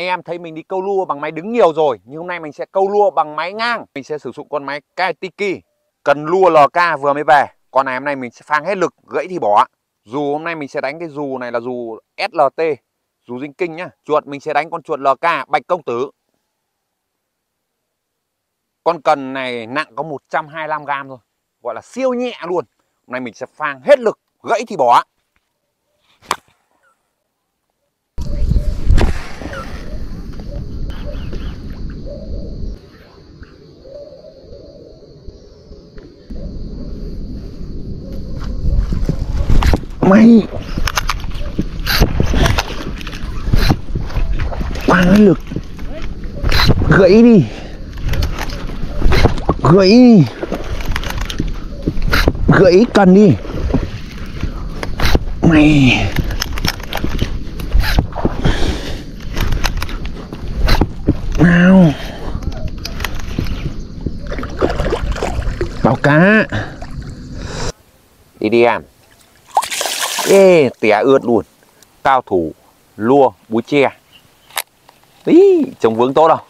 Anh em thấy mình đi câu lua bằng máy đứng nhiều rồi, nhưng hôm nay mình sẽ câu lua bằng máy ngang. Mình sẽ sử dụng con máy Kaitiki. Cần lua LK vừa mới về. Con này hôm nay mình sẽ phang hết lực, gãy thì bỏ. Dù hôm nay mình sẽ đánh cái dù này là dù SLT, dù dinh kinh nhá. Chuột mình sẽ đánh con chuột LK Bạch Công Tử. Con cần này nặng có 125g thôi, gọi là siêu nhẹ luôn. Hôm nay mình sẽ phang hết lực, gãy thì bỏ. Mày phang hết lực, gãy đi, gãy đi, gãy cần đi mày. Nào báo cá đi đi em. Ê, tẻ ướt luôn. Cao thủ lua búi tre. Ý, trông vướng tốt đâu.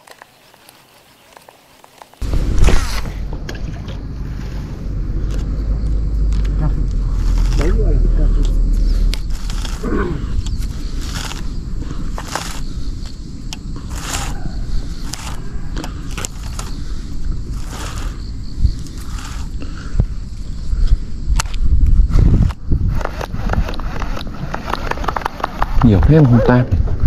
Nhiều thêm không ta?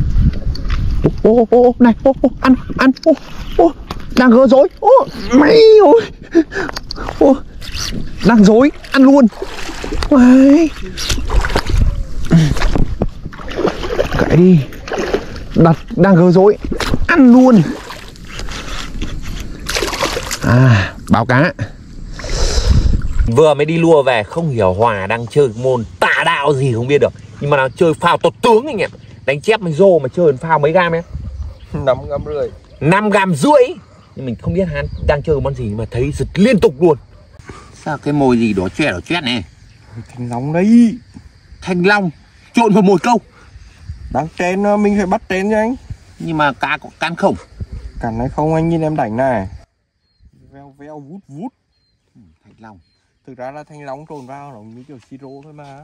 Ô này, ăn đang gỡ rối. Mày ơi, đang rối ăn luôn. Mày cãi đi, đặt đang gỡ rối ăn luôn. Báo cá. Vừa mới đi lua về, không hiểu Hòa đang chơi môn tà đạo gì không biết được, nhưng mà nó chơi phao to tướng anh em. Đánh chép với rô mà chơi phao mấy gam em? 5,5 gam. 5,5 gam. Nhưng mình không biết hắn đang chơi món gì mà thấy giật liên tục luôn. Sao cái mồi gì đỏ chét này? Thanh long đấy. Thanh long trộn vào mồi câu. Đang trên mình phải bắt trên nha anh. Nhưng mà cá có cắn không? Cắn này không anh, nhìn em đánh này. Veo vút. Thanh long. Thực ra là thanh long trộn vào nó như kiểu siro thôi mà.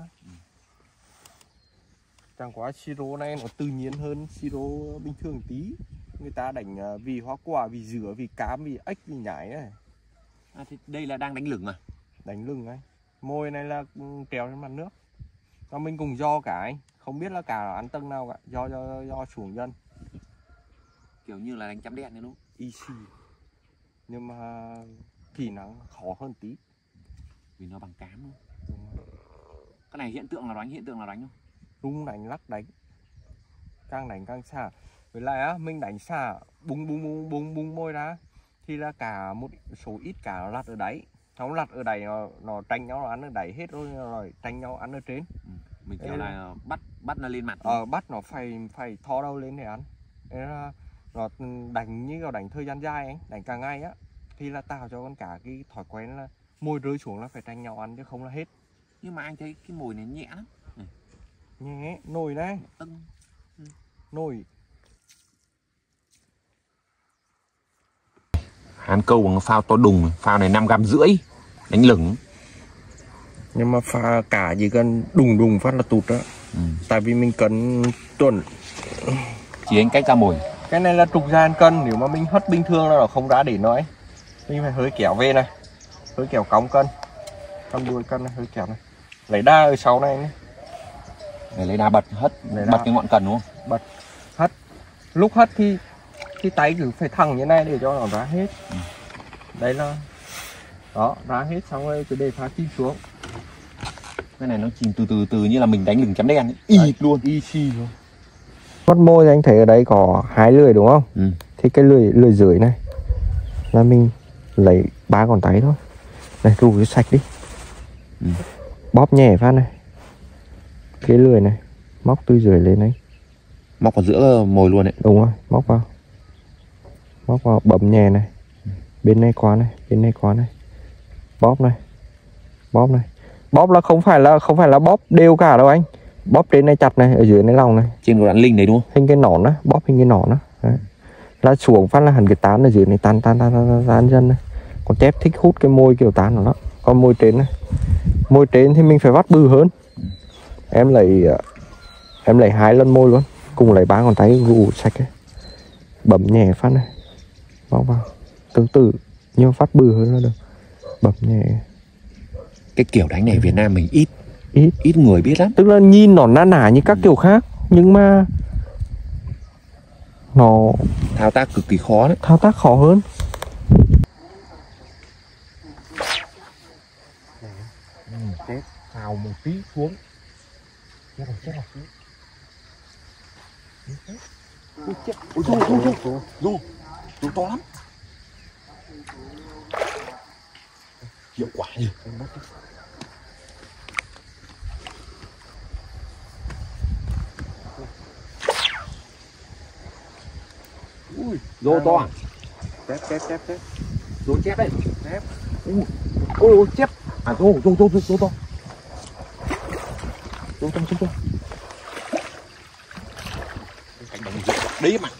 Chẳng quá siro này nó tự nhiên hơn siro bình thường tí. Người ta đánh vì hoa quả, vì dừa, vì cám, vì ếch, vì nhảy này. Thì đây là đang đánh lửng mà. Đánh lửng ấy. Mồi này là trèo trên mặt nước. Và mình cùng do cả anh. Không biết là cả ăn tầng nào cả. Do xuống dân. Kiểu như là đánh chấm đen đấy đúng không? Easy. Nhưng mà kỹ năng khó hơn tí. Vì nó bằng cám luôn. Cái này hiện tượng là đánh không? Rung đánh, lắc đánh. Càng đánh càng xa. Với lại á, mình đánh xa bung môi ra thì là cả một số ít cả nó lặt ở đáy. Nó lặt ở đáy nó tranh nhau, nó ăn ở đáy hết rồi tranh nhau ăn ở trên. Mình kiểu là bắt nó lên mặt. Bắt nó phải thò đầu lên để ăn. Thế là nó đánh như kiểu đánh thời gian dài anh, đánh cả ngày á, thì là tạo cho con cả cái thói quen là mồi rơi xuống là phải tranh nhau ăn chứ không là hết. Nhưng mà anh thấy cái mồi này nhẹ lắm. Nhẹ, nồi này. Nồi. Hắn câu bằng phao to đùng, phao này 5,5 gam đánh lửng. Nhưng mà pha cả chỉ cần đùng phát là tụt đó. Tại vì mình cần tuần. Chỉ anh cách ra mồi. Cái này là trục gian cân, nếu mà mình hất bình thường là nó không ra để nói. Mình phải hơi kéo về này. Hơi kéo cong cân. Con đuôi cân này, hơi kéo này. Lấy đa ở sau này nhé. Để lấy đá bật hất, bật cái ngọn cần đúng không? Bật, hất. Lúc hất thì tay cứ phải thẳng như này để cho nó ra hết. Đấy là đó, ra hết xong rồi cứ để phá chìm xuống. Cái này nó chìm từ như là mình đánh lửng chấm đen ấy. Y luôn. Y xì luôn. Con môi anh thấy ở đây có 2 lưỡi đúng không? Thì cái lưỡi dưới này là mình lấy 3 con tay thôi. Này, ru cái sạch đi. Bóp nhẹ phát này. Cái lưỡi này móc từ dưới lên đấy. Móc vào giữa mồi luôn đấy. Đúng rồi, móc vào bấm nhẹ này. Bên này qua này, bên này qua này. Bóp này. Bóp là không phải là bóp đều cả đâu anh. Bóp trên này chặt này, ở dưới này lòng này. Trên của đoạn linh đấy đúng không? Hình cái nón á, bóp hình cái nón á. Đấy. Lá xuống phát là hẳn cái tán ở dưới này tan dần này. Con chép thích hút cái môi kiểu tán của nó. Còn môi trên này, môi trên thì mình phải vắt bự hơn. Em lấy 2 lần môi luôn, cùng lấy 3 ngón tay gù sạch ấy. Bấm nhẹ phát này, vào tương tự nhưng phát bự hơn là được. Bấm nhẹ. Cái kiểu đánh này Việt Nam mình ít người biết lắm. Tức là nhìn nó na ná như các kiểu khác, nhưng mà nó thao tác cực kỳ khó đấy. Thao tác khó hơn. Chết, xào một tí xuống. Chết rồi. Ôi chết, ôi rô to lắm. Hiệu quả nhỉ. Ui, rô to à? Chép. Rô chép đấy. Chép. Ôi chép. À rô to. Rô to. Cảnh đồng đấy mà.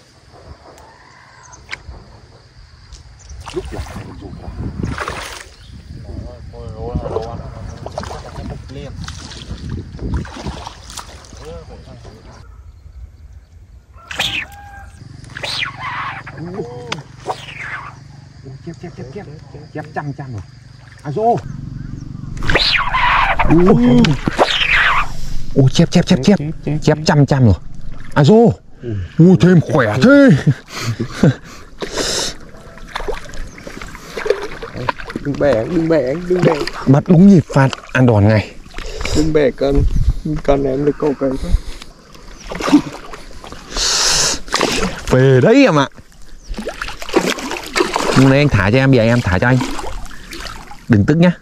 Lúc là rô to. Liên. Chép trăm rồi. À rô. Chép trăm rồi. À rô. Ui thêm khỏe thế. Đừng bẻ. Bắt đúng nhịp phạt an toàn ngay. Đừng bẻ con em được câu cây thôi. Về đấy em ạ. Hôm nay anh thả cho em, bây giờ em thả cho anh. Đừng tức nhá.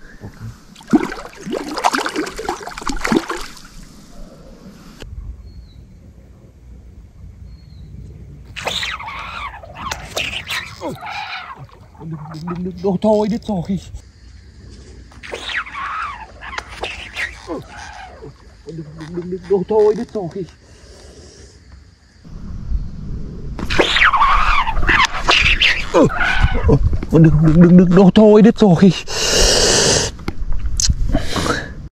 Đừng đồ thôi đứt rồi. Đừng đồ thôi đứt rồi. Đừng đồ thôi đứt rồi.